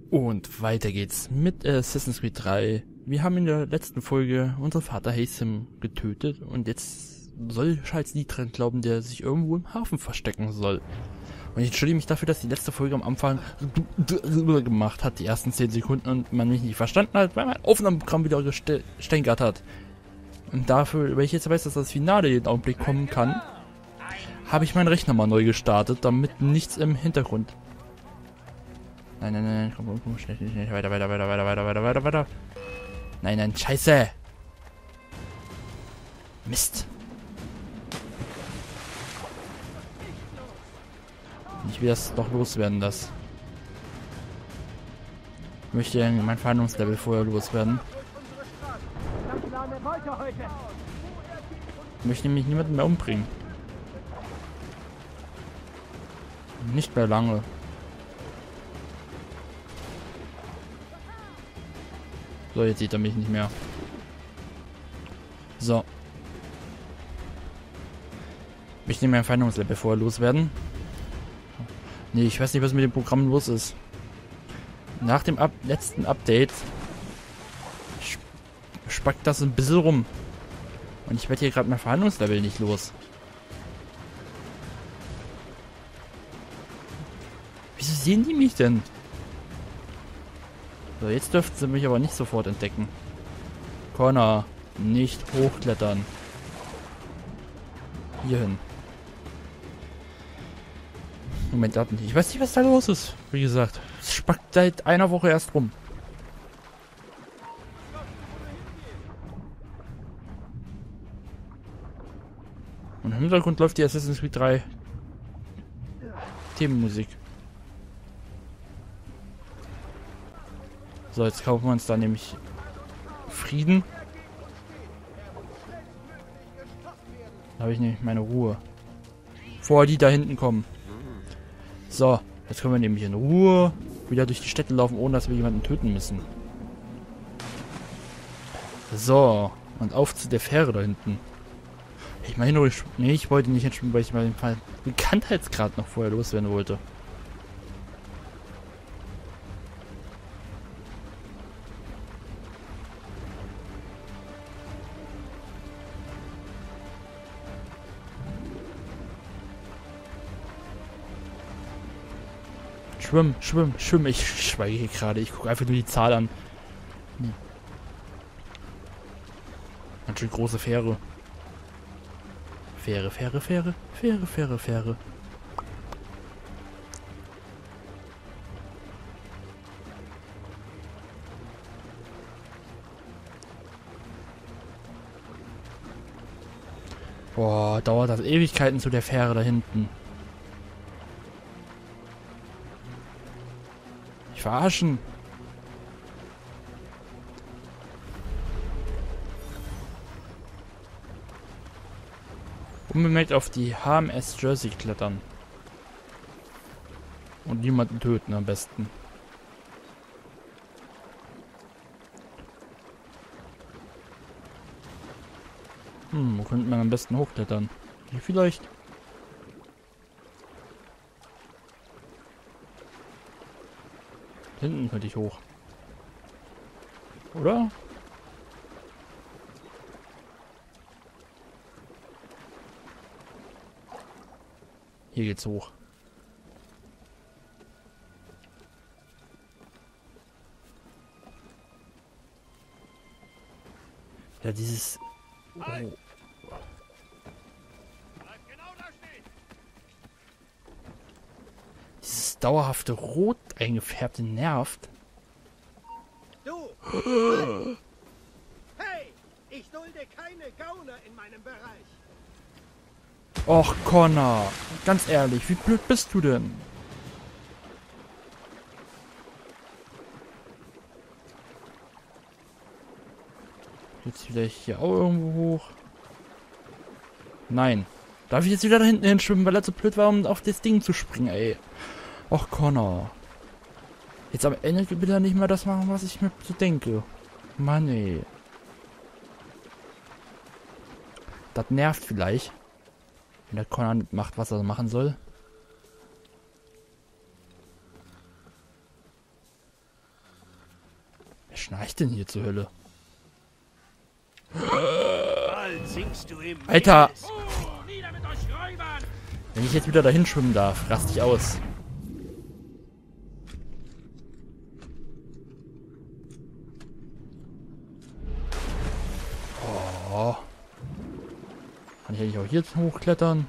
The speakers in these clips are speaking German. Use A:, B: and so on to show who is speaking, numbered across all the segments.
A: Und weiter geht's mit Assassin's Creed 3. Wir haben in der letzten Folge unseren Vater Haytham getötet und jetzt soll Charles Lee dran glauben, der sich irgendwo im Hafen verstecken soll. Und ich entschuldige mich dafür, dass die letzte Folge am Anfang gemacht hat, die ersten 10 Sekunden, und man mich nicht verstanden hat, weil mein Aufnahmeprogramm wieder gestänkert hat. Und dafür, weil ich jetzt weiß, dass das Finale jeden Augenblick kommen kann, habe ich meinen Rechner mal neu gestartet, damit nichts im Hintergrund... Nein, komm, schnell, weiter. Nein, scheiße! Mist! Ich will das doch loswerden, das. Ich möchte mein Verhandlungslevel vorher loswerden. Ich möchte nämlich niemanden mehr umbringen. Nicht mehr lange. So, jetzt sieht er mich nicht mehr. So. Ich möchte mein Verhandlungslevel vorher loswerden. Nee, ich weiß nicht, was mit dem Programm los ist. Nach dem letzten Update spackt das ein bisschen rum. Und ich werde hier gerade mein Verhandlungslevel nicht los. Wieso sehen die mich denn? So, jetzt dürften sie mich aber nicht sofort entdecken. Connor, nicht hochklettern. Hierhin. Moment, ich weiß nicht, was da los ist. Wie gesagt, es spackt seit einer Woche erst rum. Und im Hintergrund läuft die Assassin's Creed 3 Themenmusik. So, jetzt kaufen wir uns da nämlich Frieden. Da habe ich nämlich meine Ruhe. Bevor die da hinten kommen. So, jetzt können wir nämlich in Ruhe wieder durch die Städte laufen, ohne dass wir jemanden töten müssen. So, und auf zu der Fähre da hinten. Ich meine, nee, ich wollte nicht entschwimmen, weil ich mal den Fall Bekanntheitsgrad noch vorher loswerden wollte. Schwimm. Ich schweige hier gerade. Ich gucke einfach nur die Zahl an. Ganz schön große Fähre. Fähre. Boah, dauert das Ewigkeiten zu der Fähre da hinten. Verarschen. Unbemerkt auf die HMS Jersey klettern. Und niemanden töten am besten. Wo könnte man am besten hochklettern? Hier vielleicht? Hinten könnte ich hoch. Oder? Hier geht's hoch. Ja, dieses... Oh. Dieses dauerhafte Rot eingefärbte nervt.
B: Du! Hey! Ich dulde keine Gauner in meinem Bereich.
A: Och, Connor. Ganz ehrlich, wie blöd bist du denn? Jetzt vielleicht hier auch irgendwo hoch. Nein. Darf ich jetzt wieder da hinten hinschwimmen, weil er zu blöd war, um auf das Ding zu springen, ey. Och, Connor. Jetzt am Ende will er nicht mehr das machen, was ich mir so denke. Mann, ey. Das nervt vielleicht. Wenn der Connor nicht macht, was er machen soll. schnarcht denn hier zur Hölle?
B: Bald sinkst du im
A: Alter!
B: Meeres. Nieder mit euch Räubern!
A: Wenn ich jetzt wieder dahin schwimmen darf, raste ich aus. Oh. Kann ich eigentlich auch hier hochklettern?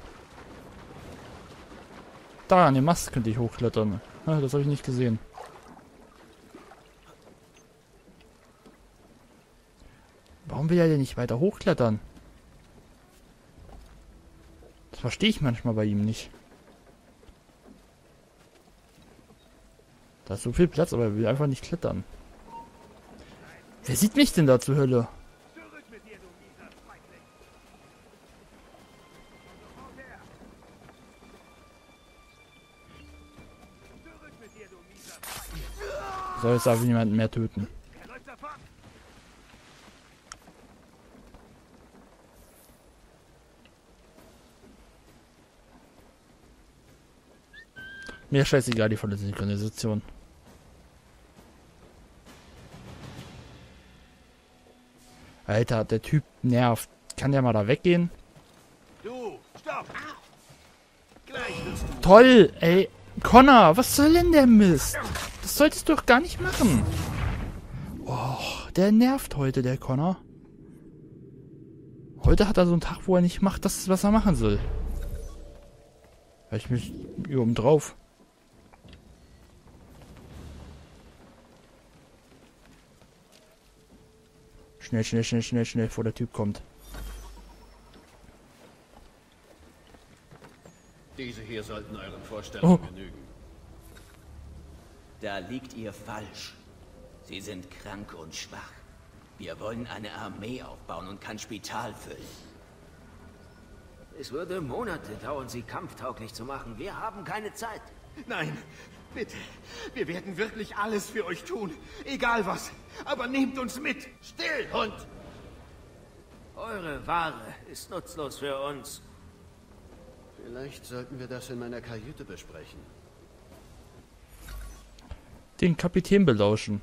A: Da, an dem Mast könnte ich hochklettern. Ah, das habe ich nicht gesehen. Warum will er denn nicht weiter hochklettern? Das verstehe ich manchmal bei ihm nicht. Da ist so viel Platz, aber er will einfach nicht klettern. Wer sieht mich denn da zur Hölle?
B: Zurück mit dir, du mieser Feigling! Sofort her! Zurück mit dir, du mieser Feigling!
A: Soll jetzt aber niemanden mehr töten.
B: Er läuft davon!
A: Mir scheißegal, die volle Synchronisation. Alter, der Typ nervt. Kann der mal da weggehen?
B: Du, stopp! Gleich wirst du...
A: Toll, ey. Connor, was soll denn der Mist? Das solltest du doch gar nicht machen. Oh, der nervt heute, der Connor. Heute hat er so einen Tag, wo er nicht macht, das, was er machen soll. Ich mich hier oben drauf. Schnell, schnell, schnell, schnell, schnell, bevor der Typ kommt.
C: Diese hier sollten euren Vorstellungen
A: Oh.
C: genügen.
D: Da liegt ihr falsch. Sie sind krank und schwach. Wir wollen eine Armee aufbauen und kein Spital füllen.
E: Es würde Monate dauern, sie kampftauglich zu machen. Wir haben keine Zeit.
B: Nein, bitte. Wir werden wirklich alles für euch tun. Egal was. Aber nehmt uns mit.
E: Still, Hund! Eure Ware ist nutzlos für uns.
C: Vielleicht sollten wir das in meiner Kajüte besprechen.
A: Den Kapitän belauschen.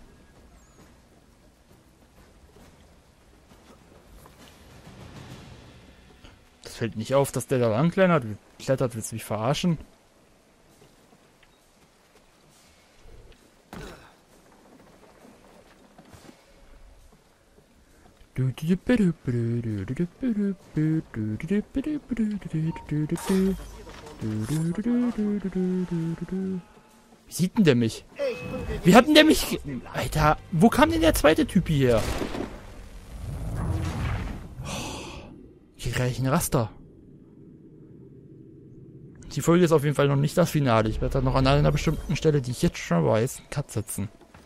A: Das fällt nicht auf, dass der da lang klettert. Willst du mich verarschen? Wie sieht denn der mich? Wie hat denn der mich... Alter, wo kam denn der zweite Typ hierher? Hier kriege ich einen Raster. Die Folge ist auf jeden Fall noch nicht das Finale. Ich werde dann noch an einer bestimmten Stelle, die ich jetzt schon weiß, einen Cut setzen.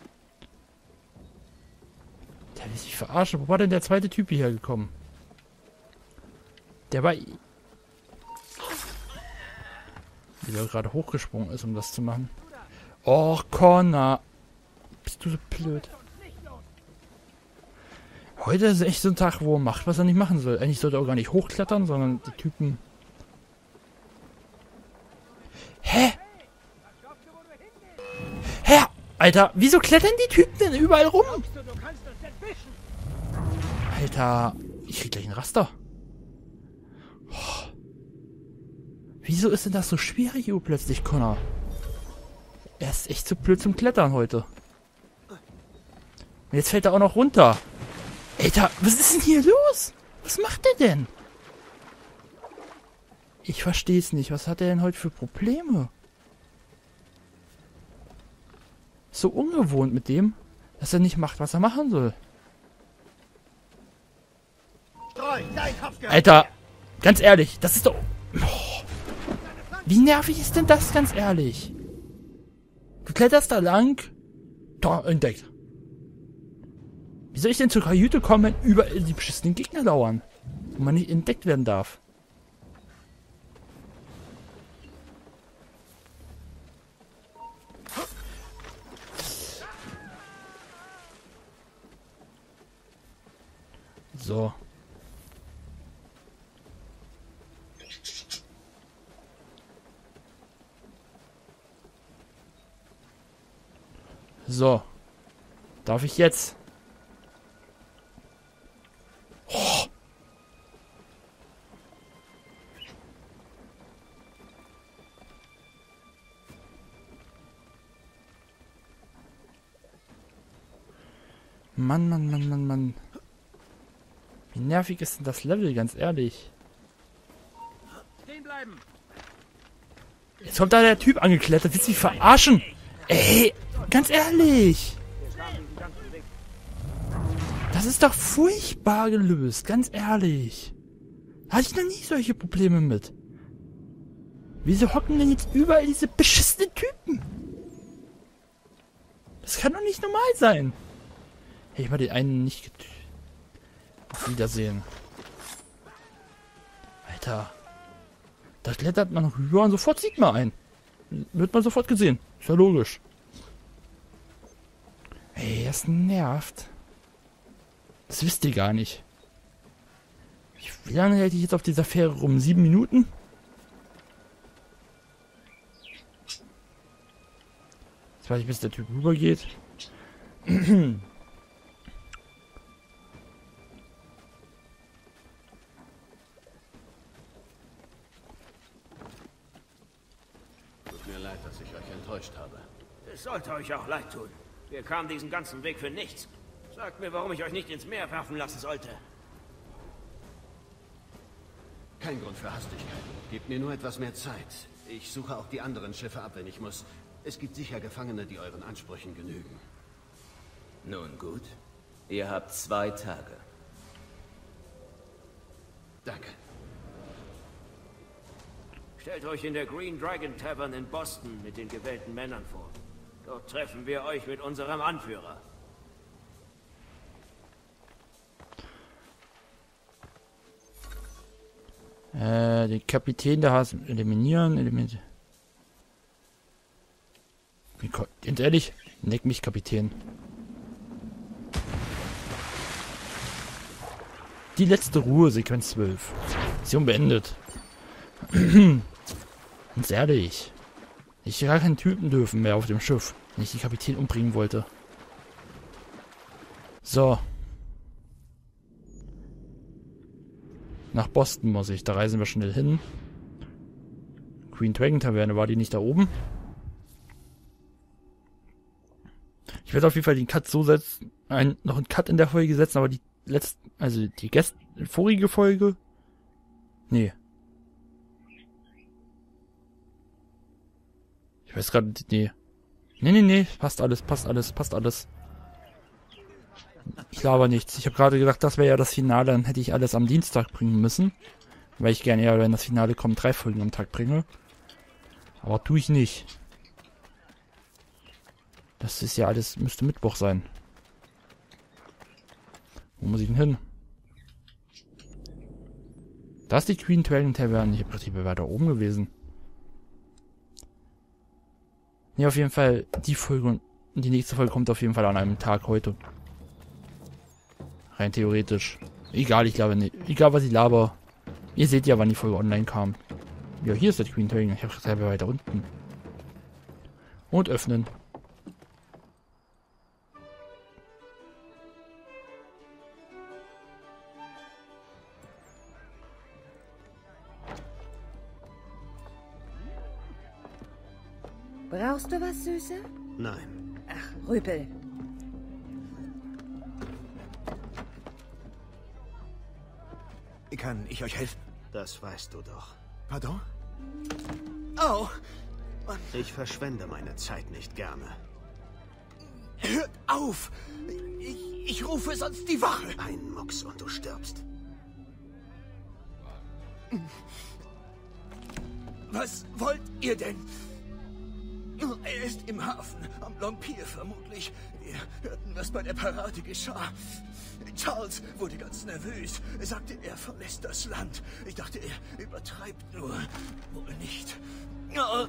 A: Der will sich verarschen. Wo war denn der zweite Typ hierher gekommen? Der war... Wie der gerade hochgesprungen ist, um das zu machen. Och, Connor. Bist du so blöd. Heute ist echt so ein Tag, wo er macht, was er nicht machen soll. Eigentlich sollte er auch gar nicht hochklettern, sondern die Typen... Hä? Hä? Alter, wieso klettern die Typen denn überall rum?
B: Du kannst uns entwischen.
A: Alter, ich krieg gleich einen Raster. Oh. Wieso ist denn das so schwierig plötzlich, Connor? Er ist echt zu blöd zum Klettern heute. Und jetzt fällt er auch noch runter. Alter, was ist denn hier los? Was macht der denn? Ich verstehe es nicht. Was hat er denn heute für Probleme? So ungewohnt mit dem, dass er nicht macht, was er machen soll.
B: Streu, dein Kopf gehört
A: Alter,
B: mir.
A: ganz ehrlich, das ist doch... Oh. Wie nervig ist denn das, ganz ehrlich? Du kletterst da lang. Da, entdeckt. Wie soll ich denn zur Kajüte kommen, wenn überall die beschissenen Gegner lauern? Wo man nicht entdeckt werden darf. So. So. Darf ich jetzt? Oh. Mann, Mann, Mann, Mann, Mann. Wie nervig ist denn das Level, ganz ehrlich?
E: Stehen bleiben.
A: Jetzt kommt da der Typ angeklettert. Willst du mich verarschen? Ey, ganz ehrlich. Das ist doch furchtbar gelöst, ganz ehrlich. Da hatte ich noch nie solche Probleme mit. Wieso hocken denn jetzt überall diese beschissenen Typen? Das kann doch nicht normal sein. Hey, ich mal den einen nicht getötet. Auf Wiedersehen. Alter. Da klettert man noch rüber und sofort sieht man einen. Wird man sofort gesehen. Ist ja logisch. Ey, das nervt. Das wisst ihr gar nicht. Wie lange hätte ich jetzt auf dieser Fähre rum? 7 Minuten? Jetzt weiß ich, bis der Typ rübergeht.
C: Tut mir leid, dass ich euch enttäuscht habe.
E: Es sollte euch auch leid tun. Wir kamen diesen ganzen Weg für nichts. Sagt mir, warum ich euch nicht ins Meer werfen lassen sollte.
C: Kein Grund für Hastigkeit. Gebt mir nur etwas mehr Zeit. Ich suche auch die anderen Schiffe ab, wenn ich muss. Es gibt sicher Gefangene, die euren Ansprüchen genügen.
D: Nun gut. Ihr habt 2 Tage.
C: Danke.
E: Stellt euch in der Green Dragon Tavern in Boston mit den gewählten Männern vor. Dort treffen wir euch mit unserem Anführer.
A: Den Kapitän der Hasen eliminieren. Ganz ehrlich, neck mich, Kapitän. Die letzte Ruhe, Sequenz 12. Mission beendet. Ganz ehrlich. Ich gar keinen Typen dürfen mehr auf dem Schiff, wenn ich den Kapitän umbringen wollte. So. Nach Boston muss ich. Da reisen wir schnell hin. Green Dragon Taverne, war die nicht da oben? Ich werde auf jeden Fall den Cut so setzen, noch einen Cut in der Folge setzen, aber die vorige Folge? Nee. Ich weiß gerade, nee. Nee, passt alles. Ich laber nichts. Ich habe gerade gedacht, das wäre ja das Finale, dann hätte ich alles am Dienstag bringen müssen. Weil ich gerne ja, wenn das Finale kommt, 3 Folgen am Tag bringe. Aber tue ich nicht. Das ist ja alles, müsste Mittwoch sein. Wo muss ich denn hin? Da ist die Green Dragon Taverne. Ich habe gerade weiter oben gewesen. Ne, auf jeden Fall die Folge und die nächste Folge kommt auf jeden Fall an einem Tag heute. Rein theoretisch. Egal, ich glaube nicht. Egal, was ich laber. Ihr seht ja, wann die Folge online kam. Ja, hier ist der Green Dragon. Ich habe selber weiter unten. Und öffnen.
F: Brauchst du was, Süße?
C: Nein.
F: Ach, Rüpel.
B: Kann ich euch helfen?
C: Das weißt du doch.
B: Pardon? Au! Mann.
C: Ich verschwende meine Zeit nicht gerne.
B: Hört auf! Ich rufe sonst die Wache!
C: Ein Mucks und du stirbst.
B: Was wollt ihr denn? Er ist im Hafen, am Long Pier vermutlich. Wir hörten, was bei der Parade geschah. Charles wurde ganz nervös. Er sagte, er verlässt das Land. Ich dachte, er übertreibt nur. Wohl nicht. Oh.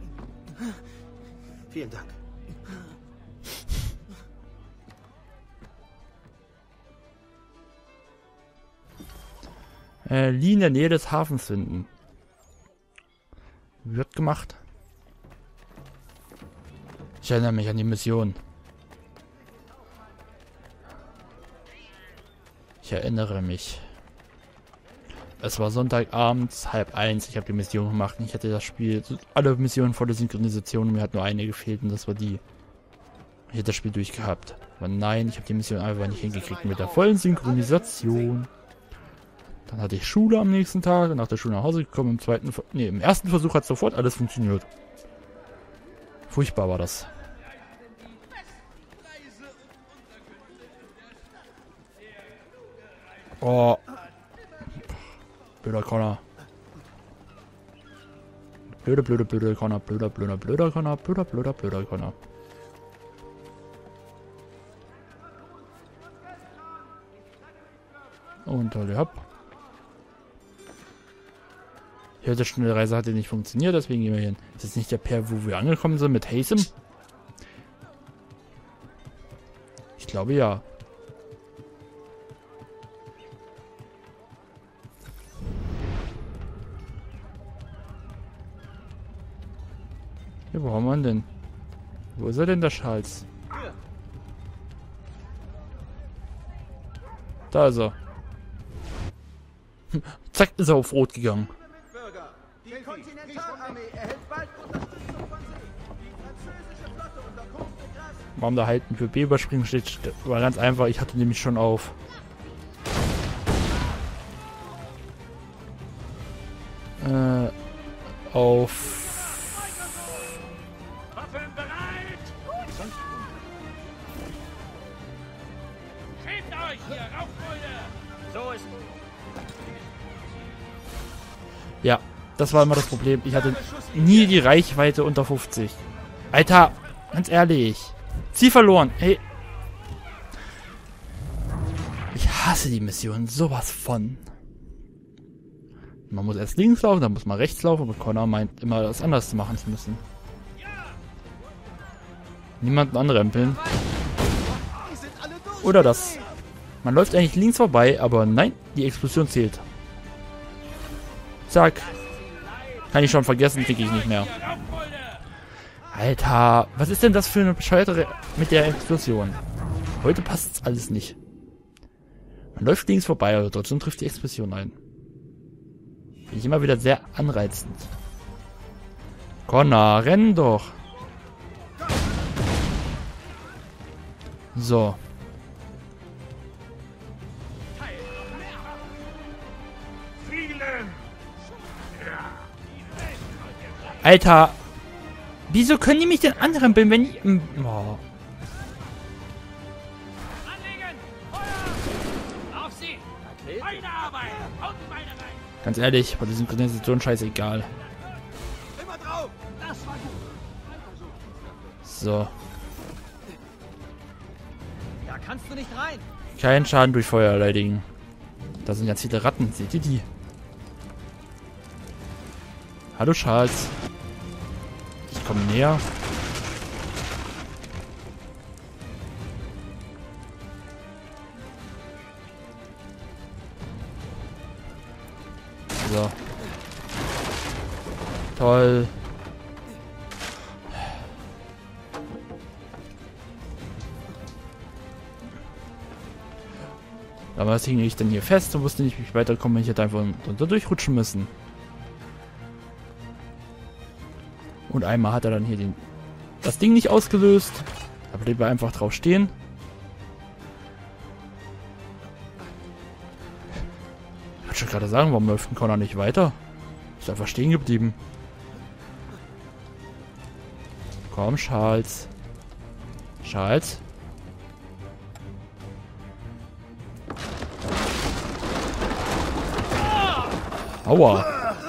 C: Vielen Dank.
A: Lee in der Nähe des Hafens finden. Wird gemacht. Ich erinnere mich an die Mission. Ich erinnere mich. Es war Sonntagabends, 12:30. Ich habe die Mission gemacht. Ich hatte das Spiel, alle Missionen volle Synchronisation und mir hat nur eine gefehlt und das war die. Ich hätte das Spiel durchgehabt. Aber nein, ich habe die Mission einfach nicht hingekriegt mit der vollen Synchronisation. Dann hatte ich Schule am nächsten Tag und nach der Schule nach Hause gekommen. Im ersten Versuch hat sofort alles funktioniert. Furchtbar war das. Oh. Blöder Connor. Blöder Connor. Blöder Connor. Blöder Connor. Und tolle hopp. Ich hörte, schnelle Reise hatte nicht funktioniert, deswegen gehen wir hin. Ist das nicht der Pair, wo wir angekommen sind mit Haytham? Ich glaube ja. Ja, wo haben wir ihn denn? Wo ist er denn, der Charles? Da ist er. Zack, ist er auf Rot gegangen.
B: Die Kontinentalarmee erhält bald Unterstützung von See. Die französische Flotte unter Comte de Grasse.
A: Warum da Halten für B überspringen steht, war ganz einfach. Ich hatte nämlich schon auf. Auf.
E: Waffen bereit! Schämt euch, ihr Raubbrüder! So ist
A: Ja, das war immer das Problem. Ich hatte nie die Reichweite unter 50. Alter, ganz ehrlich. Ziel verloren. Hey. Ich hasse die Mission sowas von. Man muss erst links laufen, dann muss man rechts laufen, aber Connor meint immer, das anders machen zu müssen. Niemanden anrempeln. Oder das. Man läuft eigentlich links vorbei, aber nein, die Explosion zählt. Zack. Kann ich schon vergessen, kriege ich nicht mehr. Alter, was ist denn das für eine bescheuerte mit der Explosion? Heute passt alles nicht. Man läuft links vorbei, aber trotzdem trifft die Explosion ein. Finde ich immer wieder sehr anreizend. Connor, renn doch. So. Alter. Wieso können die mich denn anrempeln, wenn ich... Oh. Ganz ehrlich, bei diesem Synchronisation scheißegal. So.
B: Da kannst du nicht rein.
A: Kein Schaden durch Feuer erledigen. Da sind ganz viele Ratten. Seht ihr die? Hallo Charles. Ich komme näher. So. Toll. Aber was hing ich denn hier fest und wusste nicht, wie ich weiterkomme. Ich hätte einfach drunter durchrutschen müssen. Und einmal hat er dann hier das Ding nicht ausgelöst. Da blieb er einfach drauf stehen. Ich wollte schon gerade sagen, warum läuft ein Connor nicht weiter? Ist einfach stehen geblieben. Komm, Charles. Charles? Aua.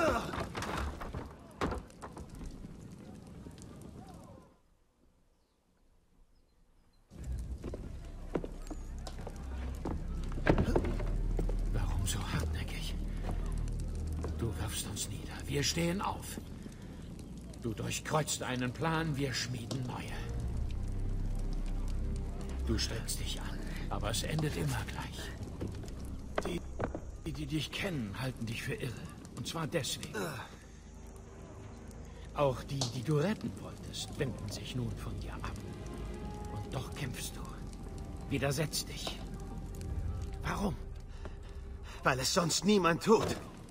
C: Warum so hartnäckig? Du wirfst uns nieder. Wir stehen auf. Du durchkreuzt einen Plan, wir schmieden neue. Du strengst dich an, aber es endet immer gleich. Die dich kennen, halten dich für irre. Und zwar deswegen. Auch die, die du retten wolltest, wenden sich nun von dir ab. Und doch kämpfst du. Widersetzt dich. Warum? weil es sonst niemand tut.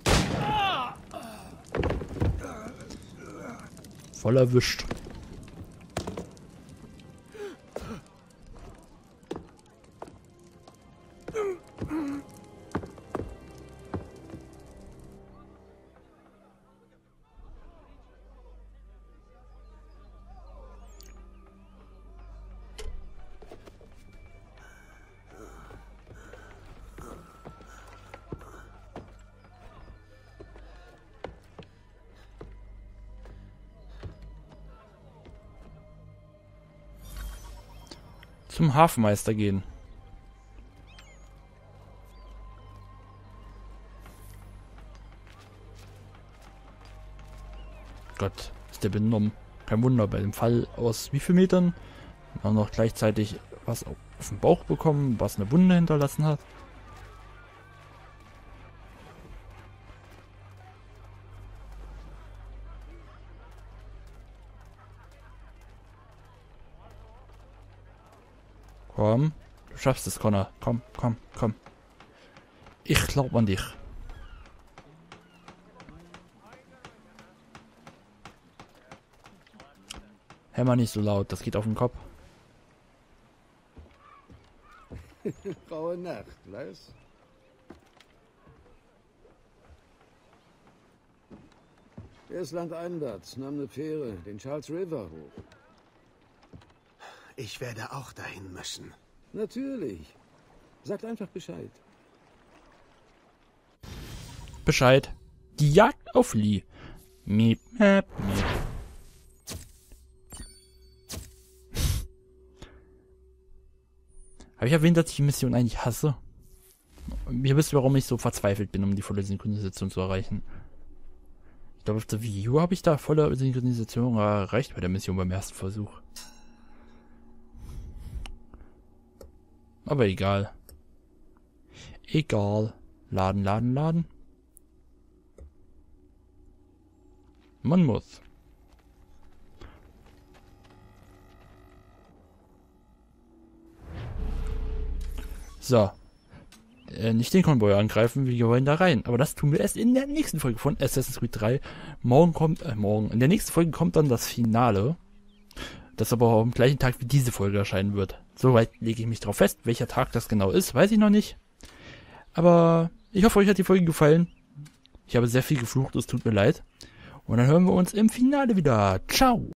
A: Voll erwischt. Zum Hafenmeister gehen. Gott, ist der benommen. Kein Wunder, bei dem Fall aus wie viel Metern auch noch gleichzeitig was auf den Bauch bekommen, was eine Wunde hinterlassen hat. Komm, du schaffst es, Connor. Komm, komm, komm. Ich glaub an dich. Hämmer nicht so laut, das geht auf den Kopf.
C: Graue Nacht, was? Er ist landeinwärts, nahm eine Fähre, den Charles River hoch.
B: Ich werde auch dahin müssen.
C: Natürlich. Sagt einfach Bescheid.
A: Bescheid. Die Jagd auf Lee. Miep, miep, miep. Habe ich erwähnt, dass ich die Mission eigentlich hasse? Ihr wisst, warum ich so verzweifelt bin, um die volle Synchronisation zu erreichen. Ich glaube, auf der Wii U habe ich da volle Synchronisation erreicht bei der Mission beim ersten Versuch. Aber egal. Egal. Laden, laden, laden. Man muss. So. Nicht den Konvoi angreifen, wir wollen da rein. Aber das tun wir erst in der nächsten Folge von Assassin's Creed 3. In der nächsten Folge kommt dann das Finale. Das aber auch am gleichen Tag wie diese Folge erscheinen wird. Soweit lege ich mich drauf fest. Welcher Tag das genau ist, weiß ich noch nicht. Aber ich hoffe, euch hat die Folge gefallen. Ich habe sehr viel geflucht, es tut mir leid. Und dann hören wir uns im Finale wieder. Ciao!